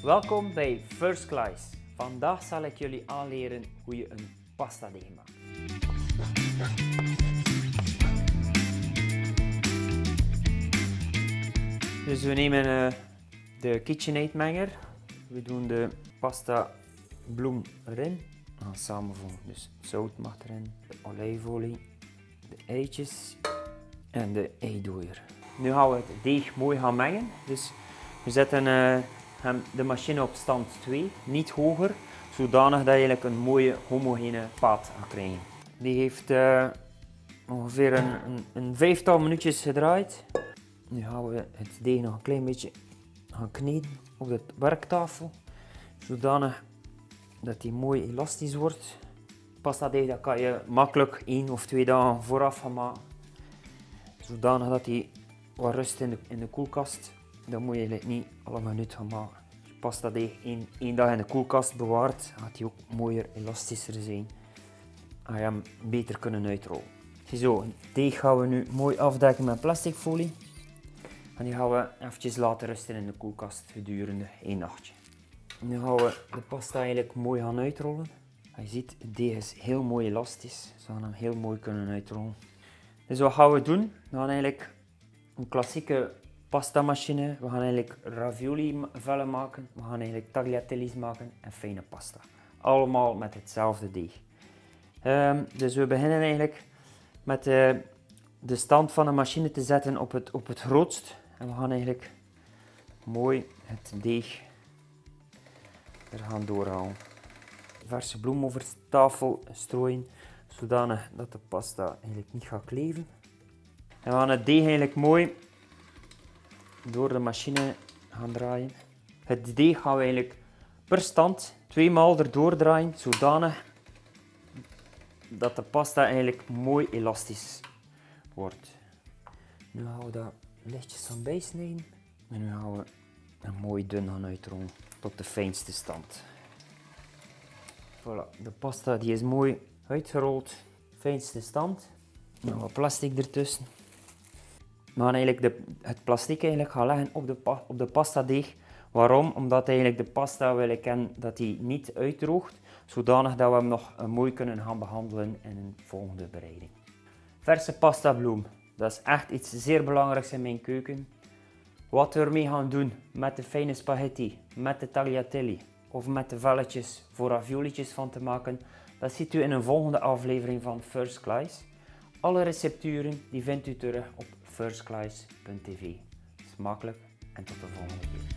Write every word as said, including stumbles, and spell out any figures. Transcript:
Welkom bij First Slice. Vandaag zal ik jullie aanleren hoe je een pasta deeg maakt. Dus we nemen uh, de KitchenAid menger. We doen de pasta bloem erin. We gaan samenvoegen. Dus zout mag erin, de olijfolie, de eitjes en de eidooier. Nu gaan we het deeg mooi gaan mengen. Dus we zetten uh, hem, de machine op stand twee, niet hoger, zodanig dat je eigenlijk een mooie homogene paat gaat krijgen. Die heeft uh, ongeveer een, een, een vijftal minuutjes gedraaid. Nu gaan we het deeg nog een klein beetje gaan kneden op de werktafel, zodanig dat die mooi elastisch wordt. Pasta deeg dat kan je makkelijk één of twee dagen vooraf gaan maken, zodanig dat die wat rust in de, in de koelkast. Dan moet je eigenlijk niet alle minuten gaan maken. Als je pasta deeg één, één dag in de koelkast bewaart, gaat die ook mooier, elastischer zijn. Ga je hem beter kunnen uitrollen. Ziezo, het deeg gaan we nu mooi afdekken met plastic folie. En die gaan we eventjes laten rusten in de koelkast gedurende één nachtje. Nu gaan we de pasta eigenlijk mooi gaan uitrollen. En je ziet, het deeg is heel mooi elastisch. We gaan hem heel mooi kunnen uitrollen. Dus wat gaan we doen? We gaan eigenlijk een klassieke pasta machine. We gaan eigenlijk ravioli vellen maken. We gaan eigenlijk tagliatelles maken en fijne pasta. Allemaal met hetzelfde deeg. Um, dus we beginnen eigenlijk met uh, de stand van de machine te zetten op het, op het grootst. En we gaan eigenlijk mooi het deeg er gaan doorhalen. Verse bloem over de tafel strooien, zodanig dat de pasta eigenlijk niet gaat kleven. En we gaan het deeg eigenlijk mooi door de machine gaan draaien. Het deeg gaan we eigenlijk per stand twee maal erdoor draaien, zodanig dat de pasta eigenlijk mooi elastisch wordt. Nu gaan we dat lichtjes gaan bijsnijden. En nu gaan we een mooi dun gaan uitrollen tot de fijnste stand. Voilà, de pasta die is mooi uitgerold. Fijnste stand. Nog wat plastic ertussen. We gaan eigenlijk de, het plastic eigenlijk gaan leggen op de, op de pasta deeg. Waarom? Omdat eigenlijk de pasta wil ik hebben dat die niet uitdroogt, zodanig dat we hem nog mooi kunnen gaan behandelen in een volgende bereiding. Verse pasta bloem, dat is echt iets zeer belangrijks in mijn keuken. Wat we ermee gaan doen met de fijne spaghetti, met de tagliatelle of met de velletjes voor raviolietjes van te maken, dat ziet u in een volgende aflevering van First Slice. Alle recepturen die vindt u terug op first slice punt t v. Smakelijk en tot de volgende keer.